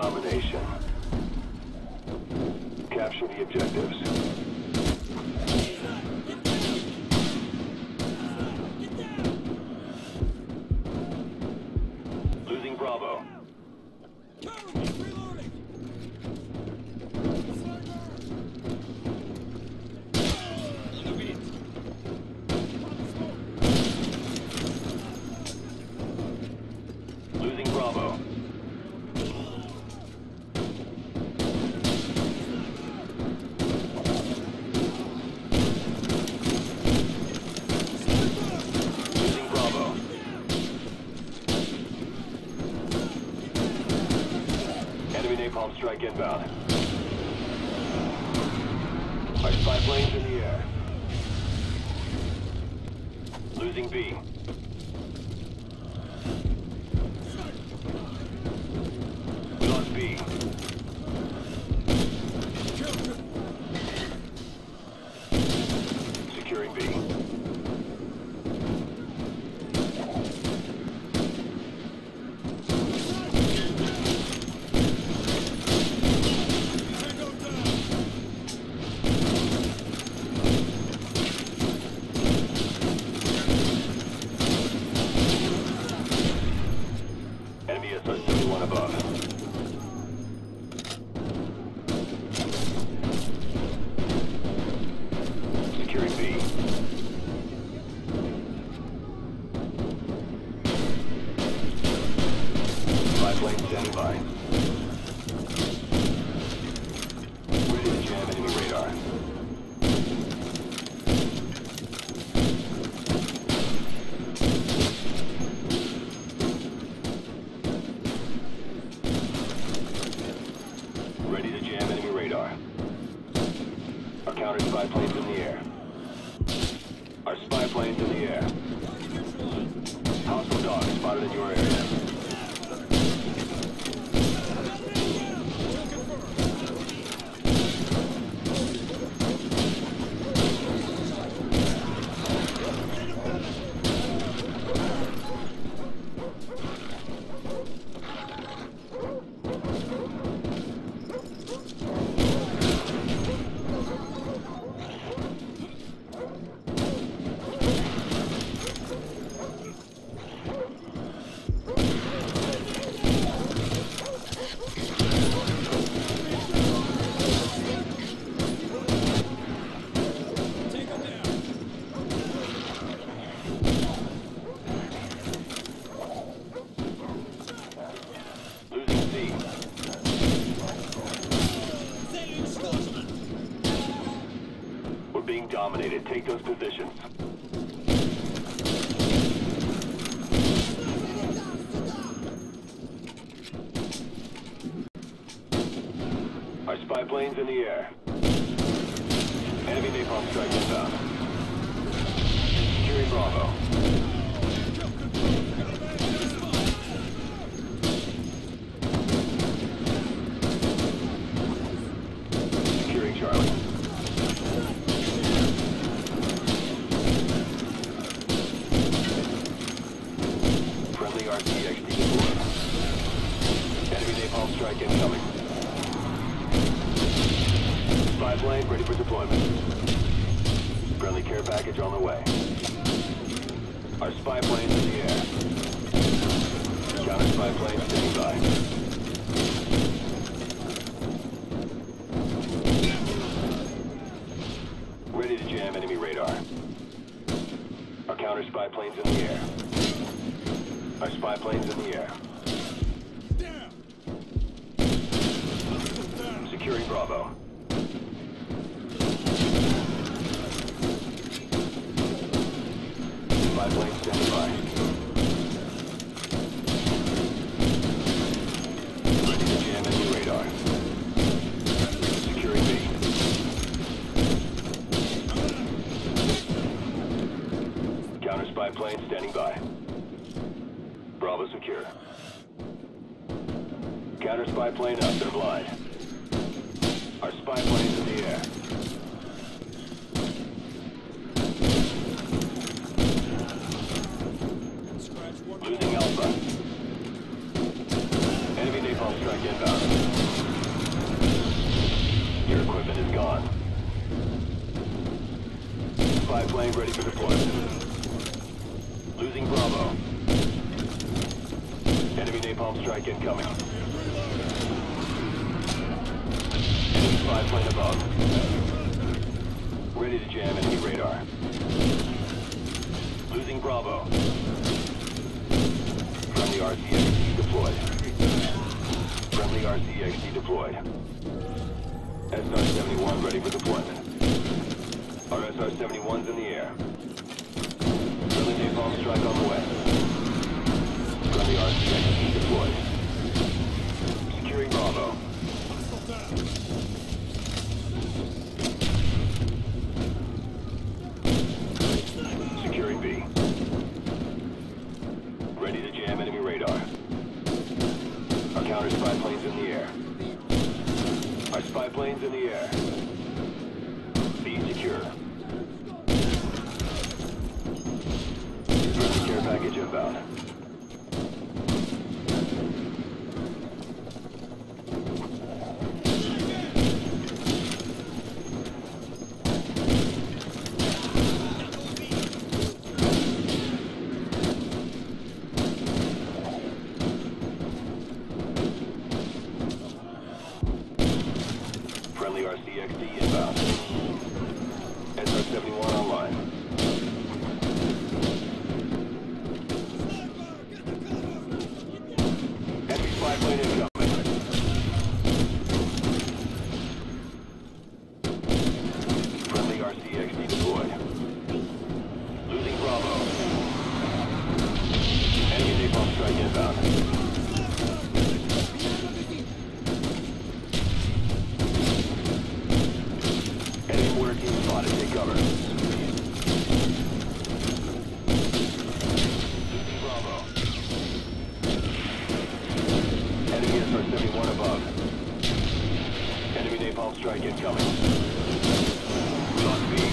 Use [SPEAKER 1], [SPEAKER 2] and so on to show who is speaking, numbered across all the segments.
[SPEAKER 1] Domination. Capture the objectives. Losing Bravo. Losing Bravo. Losing Bravo. Enemy napalm strike inbound. Our spy planes in the air. Losing B. We lost B. Securing B. Enemy SR-71 above. Securing B. Spy plane standing by. Ready to jam enemy radar. Ready to jam enemy radar. Our counter spy planes in the air. Our spy planes in the air. Hostile dogs spotted in your area. Being dominated. Take those positions. Our spy planes in the air. Enemy napalm strike inbound. Securing Bravo. Securing Charlie. Friendly RTXD deployed. Enemy napalm strike incoming. Spy plane ready for deployment. Friendly care package on the way. Our spy planes in the air. Counter spy plane standing by. Ready to jam enemy radar. Our counter spy planes in the air. Our spy planes in the air. Securing Bravo. Spy plane standing by. Ready to jam enemy radar. Securing B. Counter spy plane standing by. Bravo secure. Counter spy plane up, they're blind. Our spy plane's in the air. Losing Alpha. Enemy napalm napalm strike inbound. Your equipment is gone. Spy plane ready for deployment. Losing Bravo. Enemy napalm strike incoming. Enemy spy plane above. Ready to jam enemy radar. Losing Bravo. Friendly RCXD deployed. Friendly RCXD deployed. SR-71 ready for deployment. Our SR-71's in the air. Friendly napalm strike on the way. Friendly RCXD deployed. Securing Bravo. Securing B. Ready to jam enemy radar. Our counter spy plane's in the air. Our spy plane's in the air. B secure. Friendly care package inbound. Friendly RCXD inbound. SR-71 online. Enemy spy plane incoming. Friendly RCXD deployed. Losing Bravo. Enemy napalm strike inbound. Team spotted, take cover. Bravo. Enemy SR-71 above. Enemy napalm strike incoming. We lost B.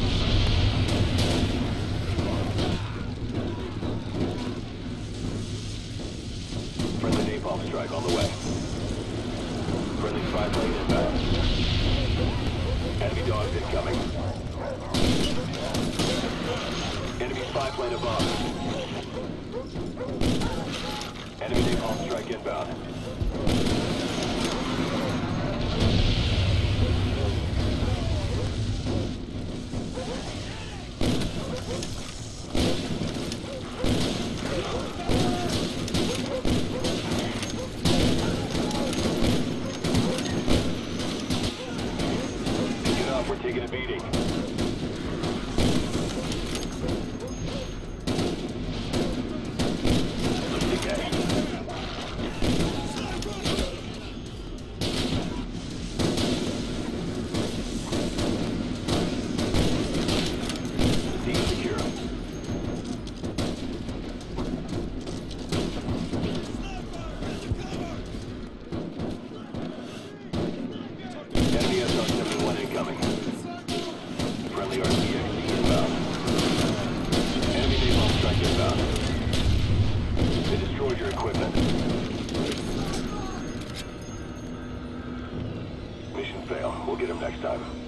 [SPEAKER 1] Friendly napalm strike on the way. Friendly spy plane inbound. Enemy dogs incoming. Enemy spy plane above. Enemy napalm strike inbound. We're taking a beating. Secure. Enemy SR-71 incoming. Friendly RCXD inbound. Enemy napalm strike inbound. They destroyed your equipment. Mission fail. We'll get them next time.